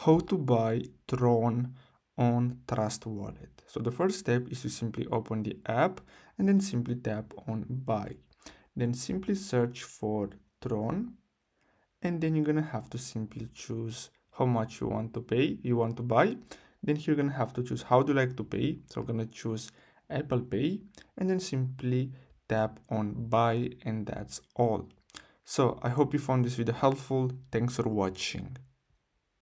how to buy Tron on Trust Wallet. So the first step is to simply open the app and then simply tap on buy. Then simply search for Tron, and then you're gonna have to simply choose how much you want to pay, you want to buy. Then you're gonna have to choose how do you like to pay. So I'm gonna choose Apple Pay and then simply tap on buy, and that's all. So I hope you found this video helpful. Thanks for watching.